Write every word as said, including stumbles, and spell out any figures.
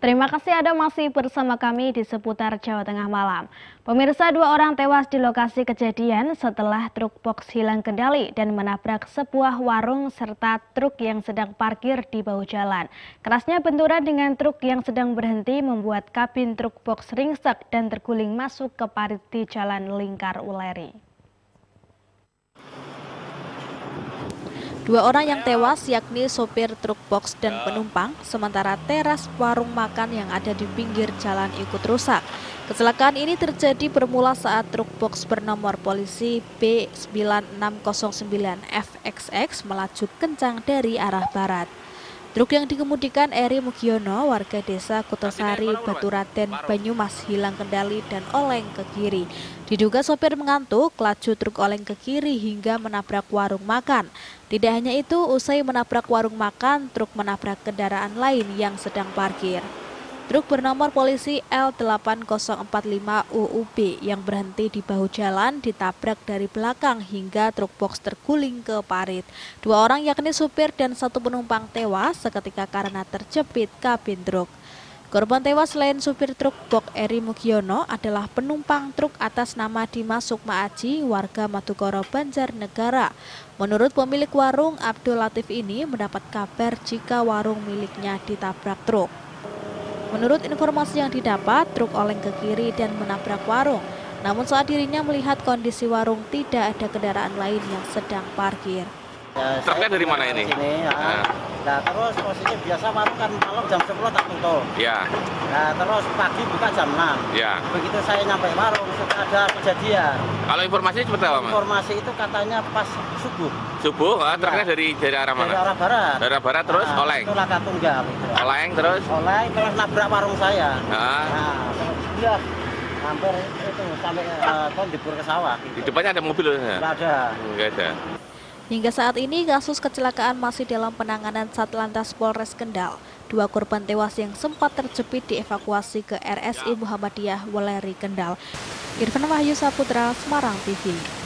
Terima kasih Anda masih bersama kami di seputar Jawa Tengah malam. Pemirsa, dua orang tewas di lokasi kejadian setelah truk box hilang kendali dan menabrak sebuah warung serta truk yang sedang parkir di bahu jalan. Kerasnya benturan dengan truk yang sedang berhenti membuat kabin truk box ringsek dan terguling masuk ke parit di Jalan Lingkar Uleri. Dua orang yang tewas yakni sopir truk box dan penumpang, sementara teras warung makan yang ada di pinggir jalan ikut rusak. Kecelakaan ini terjadi bermula saat truk box bernomor polisi B sembilan enam nol sembilan F X X melaju kencang dari arah barat. Truk yang dikemudikan Eri Mugiono, warga desa Kutosari, Baturaden, Banyumas, hilang kendali dan oleng ke kiri. Diduga sopir mengantuk, laju truk oleng ke kiri hingga menabrak warung makan. Tidak hanya itu, usai menabrak warung makan, truk menabrak kendaraan lain yang sedang parkir. Truk bernomor polisi L delapan nol empat lima U U B yang berhenti di bahu jalan ditabrak dari belakang hingga truk box terguling ke parit. Dua orang yakni supir dan satu penumpang tewas seketika karena terjepit kabin truk. Korban tewas selain supir truk box Eri Mugiono adalah penumpang truk atas nama Dimas Sukma Aji, warga Madukoro, Banjarnegara. Menurut pemilik warung, Abdul Latif ini mendapat kabar jika warung miliknya ditabrak truk. Menurut informasi yang didapat, truk oleng ke kiri dan menabrak warung. Namun saat dirinya melihat kondisi warung tidak ada kendaraan lain yang sedang parkir. Ya, truknya dari mana ini? Sini, ya. Nah. Nah, terus posisi biasa warung kan malam jam sepuluh tak tutup. Ya. Nah, terus pagi buka jam enam. Ya. Begitu saya nyampe warung, sudah ada kejadian. Kalau informasi seperti apa, Mas? Informasi itu katanya pas subuh. Subuh? Ah, truknya ya. dari dari arah mana? Dari arah barat. Dari arah barat terus nah, oleng. Itu laka tunggal. Gitu. Oleng terus? Oleng terus nabrak warung saya. Nah, nah terus dia hampir itu sampai uh, kon dibur ke sawah. Gitu. Di depannya ada mobil? Enggak ada. Enggak ada. Hingga saat ini kasus kecelakaan masih dalam penanganan Satlantas Polres Kendal. Dua korban tewas yang sempat terjepit dievakuasi ke R S I Muhammadiyah Weleri Kendal. Irfan Wahyu Saputra, Semarang T V.